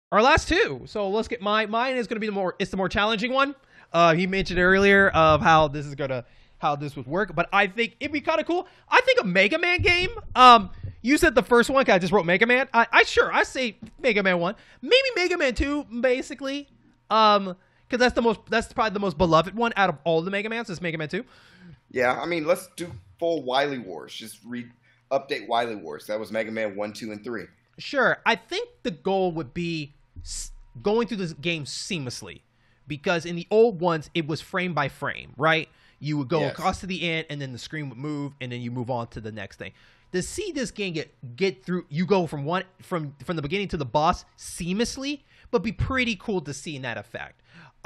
Our last two. So let's get mine is going to be the more challenging one. He mentioned earlier of how this would work, but I think it'd be kind of cool. I think a Mega Man game. You said the first one. 'Cause I just wrote Mega Man. I say Mega Man 1, maybe Mega Man 2, basically. Because that's probably the most beloved one out of all the Mega Mans is Mega Man 2. Yeah, I mean, let's do full Wily Wars. Just update Wily Wars. That was Mega Man 1, 2, and 3. Sure. I think the goal would be going through this game seamlessly, because in the old ones it was frame by frame, right? You would go across to the end, and then the screen would move, and then you move on to the next thing. To see this game get through, you go from the beginning to the boss seamlessly, but be pretty cool to see in that effect.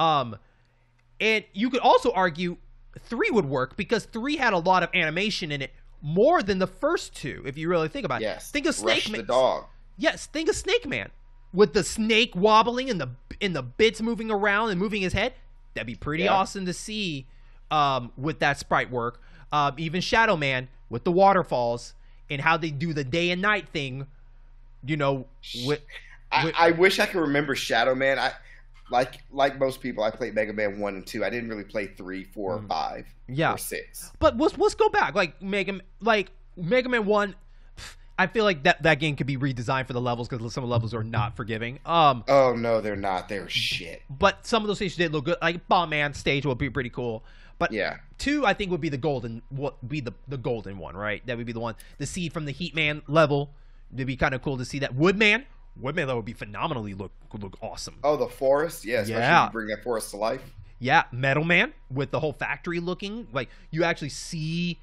And you could also argue 3 would work because 3 had a lot of animation in it, more than the first 2, if you really think about it. Yes. Think of Snake Man. The dog. Yes, think of Snake Man with the snake wobbling and the bits moving around and moving his head. That'd be pretty awesome to see with that sprite work. Even Shadow Man with the waterfalls and how they do the day and night thing. You know, I wish I could remember Shadow Man. Like most people, I played Mega Man 1 and 2. I didn't really play 3, 4, or 5, or 6. But let's go back. Like Mega Man 1, I feel like that game could be redesigned for the levels because some of the levels are not forgiving. Oh no, they're not. They're shit. But some of those stages did look good. Like Bomb Man stage would be pretty cool. But 2, I think, would be the golden one, right? That would be the one. The seed from the Heat Man level. It'd be kind of cool to see that. Woodman, that would be phenomenally look awesome. Oh, the forest, especially if you bring that forest to life. Yeah, Metal Man with the whole factory looking like you actually see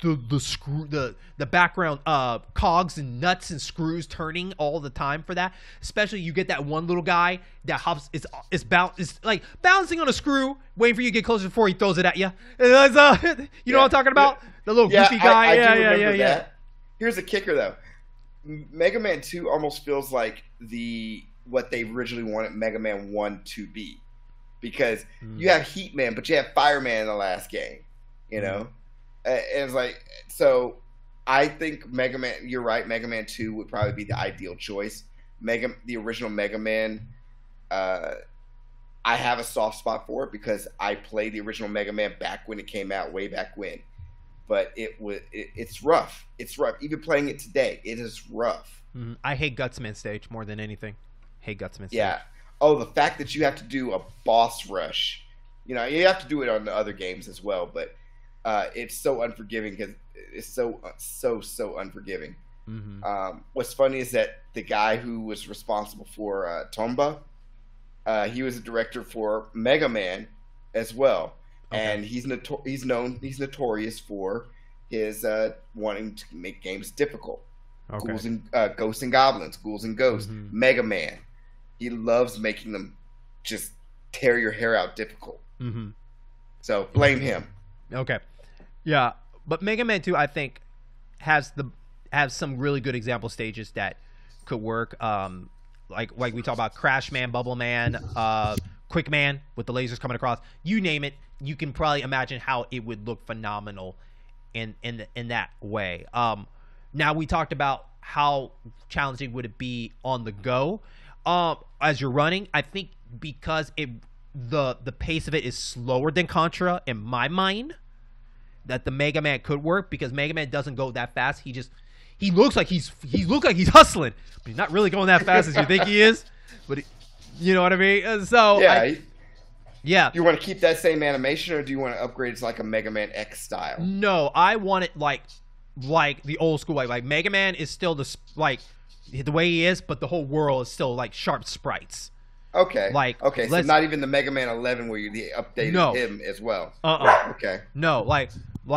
the background cogs and nuts and screws turning all the time for that. Especially you get that one little guy that hops is like balancing on a screw, waiting for you to get closer before he throws it at you. You know what I'm talking about? The little goofy guy. Yeah. Here's the kicker though. Mega Man 2 almost feels like what they originally wanted Mega Man 1 to be, because you have Heat Man, but you have Fireman in the last game, you know, and it's like, so I think Mega Man. You're right, Mega Man 2 would probably be the ideal choice. The original Mega Man, I have a soft spot for it because I played the original Mega Man back when it came out, way back when. But it's rough. It's rough. Even playing it today, it is rough. I hate Gutsman stage more than anything. Hate Gutsman stage. Yeah. Oh, the fact that you have to do a boss rush. You know, you have to do it on the other games as well, but it's so unforgiving because it's so unforgiving. What's funny is that the guy who was responsible for Tomba, he was a director for Mega Man as well. Okay. And he's notorious for his wanting to make games difficult. Okay. Ghosts and Goblins, Ghouls and Ghosts, Mega Man. He loves making them just tear your hair out difficult. So blame him. Okay, yeah, but Mega Man 2, I think, has some really good example stages that could work. Like we talk about Crash Man, Bubble Man, Quick Man with the lasers coming across. You name it. You can probably imagine how it would look phenomenal in that way. Now we talked about how challenging would it be on the go as you're running. I think because the pace of it is slower than Contra in my mind, that the Mega Man could work because Mega Man doesn't go that fast. He looks like he's hustling, but he's not really going that fast as you think he is. But you know what I mean? So yeah. Do you want to keep that same animation, or do you want to upgrade it to like a Mega Man X style? No, I want it like the old school. Like Mega Man is still the way he is, but the whole world is still like sharp sprites. Okay. So not even the Mega Man 11 where you updated him as well. Okay. No, like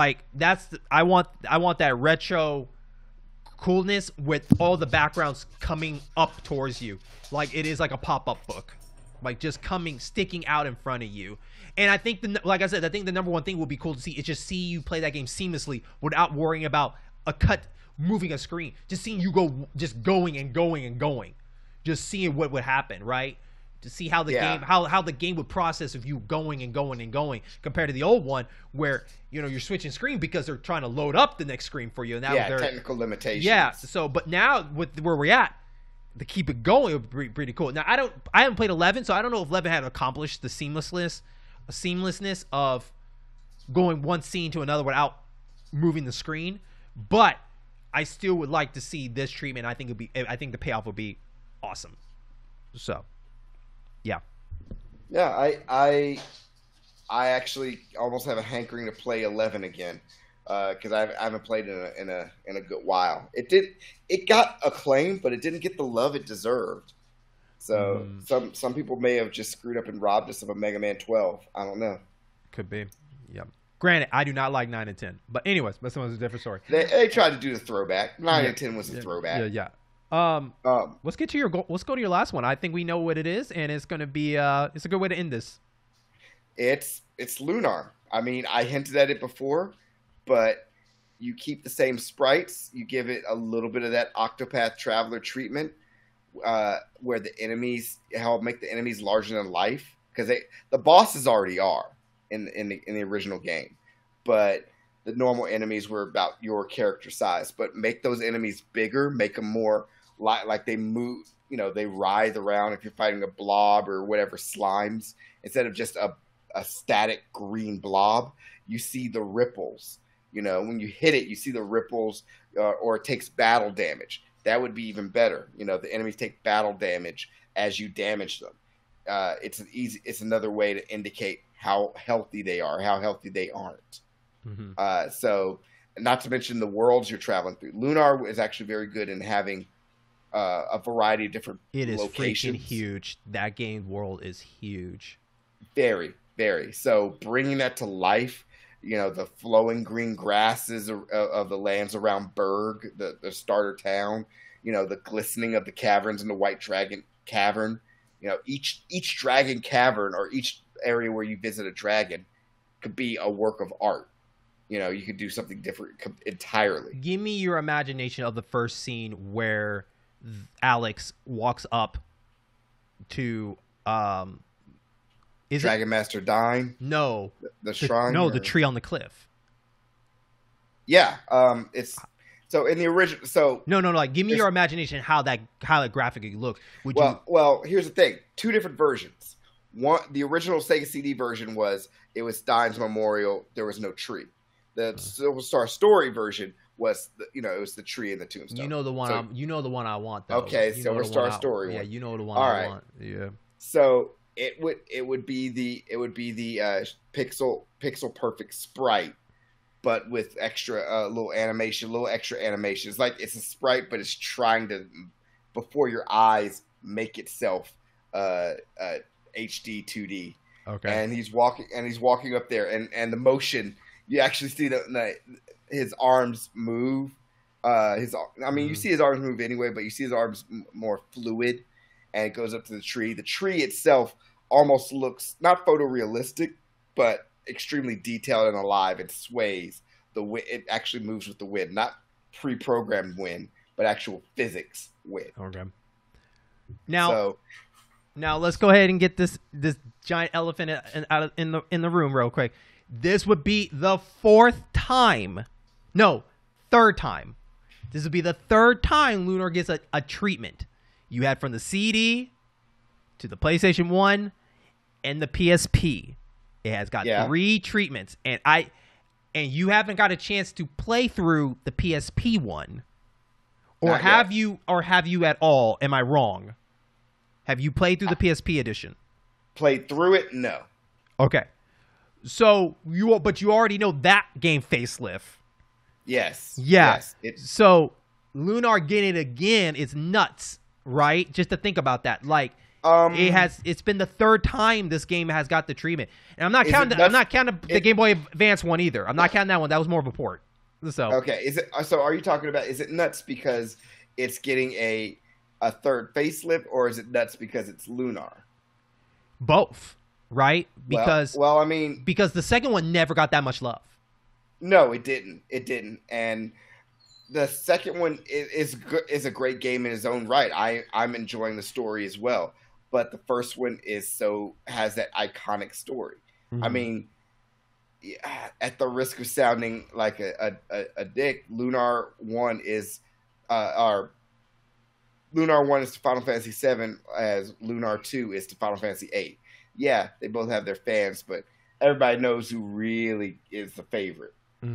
I want that retro coolness with all the backgrounds coming up towards you, like it is like a pop-up book. Like just sticking out in front of you. And I think like I said, I think the number one thing would be cool to see is just see you play that game seamlessly without worrying about a cut moving a screen. Just seeing you going and going and going. Just seeing what would happen, right? To see how the game how the game would process of you going and going and going compared to the old one where you're switching screen because they're trying to load up the next screen for you. And that technical limitations. Yeah. So but now with where we're at, to keep it going would be pretty cool. Now I haven't played 11, so I don't know if 11 had accomplished the seamlessness of going one scene to another without moving the screen. But I still would like to see this treatment. I think the payoff would be awesome. So, yeah. Yeah, I actually almost have a hankering to play 11 again because I haven't played in a good while. It got acclaim, but it didn't get the love it deserved. So some people may have just screwed up and robbed us of a Mega Man 12. I don't know. Could be. Yep. Granted, I do not like 9 and 10. But anyways, that's a different story. They tried to do the throwback. 9 and 10 was a throwback. Yeah. Let's go to your last one. I think we know what it is, and it's gonna be it's a good way to end this. It's Lunar. I mean, I hinted at it before, but you keep the same sprites. You give it a little bit of that Octopath Traveler treatment, where the enemies make the enemies larger than life, because the bosses already are in the original game, but the normal enemies were about your character size. But make those enemies bigger, make them more like they move. You know, they writhe around if you're fighting a blob or whatever slimes, instead of just a static green blob. You see the ripples. You know, when you hit it, you see the ripples, or it takes battle damage. That would be even better. You know, the enemies take battle damage as you damage them. It's another way to indicate how healthy they are, how healthy they aren't. Mm-hmm. So, not to mention the worlds you're traveling through. Lunar is actually very good in having a variety of different locations. It is freaking huge. That game world is huge. Very, very. So bringing that to life, you know, the flowing green grasses of the lands around Berg, the starter town, you know, the glistening of the caverns in the White Dragon Cavern. You know, each dragon cavern or each area where you visit a dragon could be a work of art. You know, you could do something different entirely. Give me your imagination of the first scene where Alex walks up to Dragon Master Dine? No. The shrine? No, the tree on the cliff. Yeah. It's so in the original. So no. Like, give me your imagination how that graphically looks. Well, here's the thing. Two different versions. One, the original Sega CD version was Dine's Memorial. There was no tree. The Silver Star Story version was it was the tree and the tombstone. You know the one. So, you know the one I want. Though. Okay, Silver Star Story. Yeah, you know the one I want. Yeah. So it would be the pixel perfect sprite, but with extra little extra animation. It's like it's a sprite, but it's trying to, before your eyes, make itself HD 2D. Okay. And he's walking up there, and the motion, you actually see his arms move. You see his arms move anyway, but you see his arms more fluid, and it goes up to the tree. The tree itself almost looks not photorealistic, but extremely detailed and alive. It sways. It actually moves with the wind, not pre-programmed wind, but actual physics wind. Okay. Now let's go ahead and get this giant elephant in the room real quick. This would be the third time. This would be the third time Lunar gets a treatment. You had from the CD to the PlayStation 1 and the PSP. It has got 3 treatments, and you haven't got a chance to play through the PSP one, or have you at all? Am I wrong? Have you played through the PSP edition? Played through it? No. Okay. So you already know that game facelift. Yes. Yeah. Yes. So Lunar getting it again is nuts, right? Just to think about that. Like it's been the third time this game has got the treatment. And I'm not counting the Game Boy Advance one either. I'm not counting that one. That was more of a port. So okay. Are you talking about, is it nuts because it's getting a third facelift, or is it nuts because it's Lunar? Both, right? Because because the second one never got that much love. No, it didn't. And the second one is a great game in its own right. I'm enjoying the story as well, but the first one has that iconic story. Mm-hmm. I mean, at the risk of sounding like a dick, Lunar 1 is Lunar 1 is to Final Fantasy 7 as Lunar 2 is to Final Fantasy 8. Yeah, they both have their fans, but everybody knows who really is the favorite.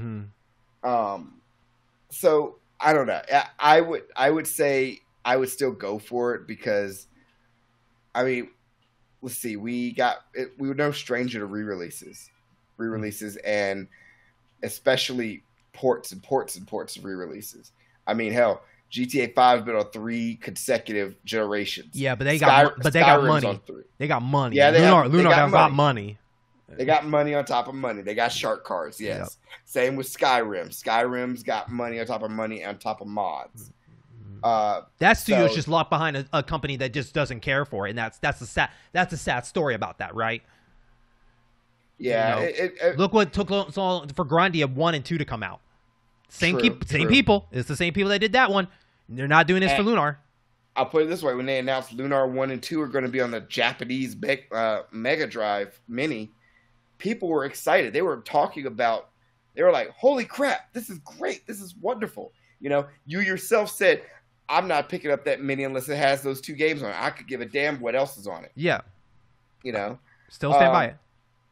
So I don't know. I would say I would still go for it because, I mean, let's see. We were no stranger to re-releases, and especially ports of re-releases. I mean, hell, GTA 5 has been on 3 consecutive generations. Yeah, but they got money. They got money. Yeah, Lunar got money. They got money on top of money. They got shark cards, yes. Yep. Same with Skyrim. Skyrim's got money on top of money on top of mods. That studio's just locked behind a company that just doesn't care for it, and that's a sad story about that, right? Yeah. You know, look what took so long for Grandia 1 and 2 to come out. Same people. It's the same people that did that one. They're not doing this for Lunar. I'll put it this way: when they announced Lunar 1 and 2 are going to be on the Japanese Mega Drive Mini, people were excited. They were talking about. They were like, "Holy crap! This is great! This is wonderful!" You know, you yourself said, "I'm not picking up that Mini unless it has those 2 games on it. I could give a damn what else is on it." Yeah. You know. Still stand by it.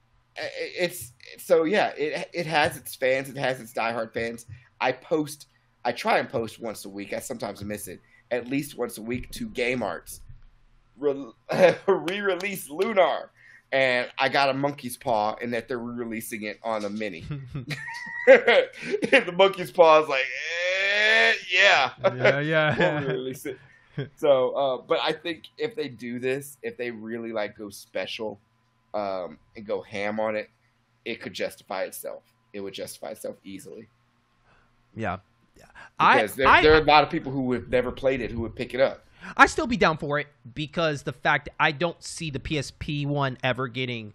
It has its fans. It has its diehard fans. I try and post once a week. I sometimes miss it. At least once a week to Game Arts. Re-release Lunar. And I got a monkey's paw in that they're re-releasing it on a Mini. And the monkey's paw is like, yeah. We'll release it. So, but I think if they do this, if they really like go special and go ham on it, it could justify itself. It would justify itself easily. Yeah. Because there are a lot of people who have never played it who would pick it up. I still be down for it because the fact I don't see the PSP one ever getting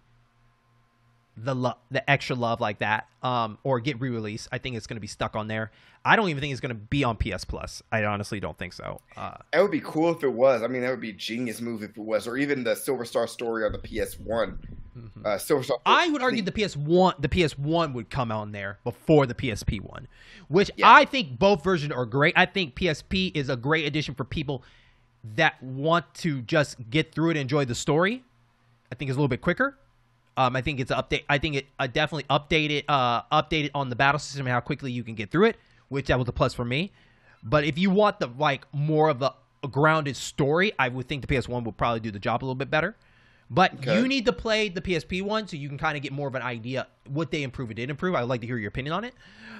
the extra love like that, or get re-released. I think it's going to be stuck on there. I don't even think it's going to be on PS Plus. I honestly don't think so. It would be cool if it was. I mean, that would be a genius move if it was, or even the Silver Star story on the PS1. Silver Star. I would argue the PS1 would come on there before the PSP one, which I think both versions are great. I think PSP is a great addition for people that want to just get through it and enjoy the story. I think it's a little bit quicker. I think it's an update. I think it definitely updated on the battle system and how quickly you can get through it, which that was a plus for me. But if you want the more of a grounded story, I would think the PS1 would probably do the job a little bit better. But you need to play the PSP one so you can kind of get more of an idea what they improved. It did improve. I'd like to hear your opinion on it.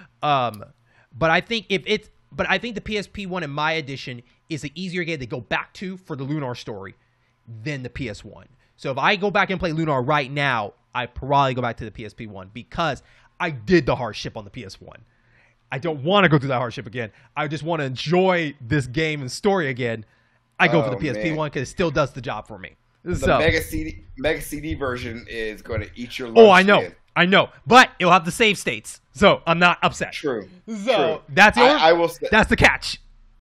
But I think the PSP one in my edition is an easier game to go back to for the Lunar story than the PS1. So if I go back and play Lunar right now, I probably go back to the PSP one because I did the hardship on the PS1. I don't want to go through that hardship again. I just want to enjoy this game and story again. I go for the PSP one because it still does the job for me. The Mega CD version is going to eat your lunch. Oh, I know, but it'll have the save states, so I'm not upset. True. So that's the catch.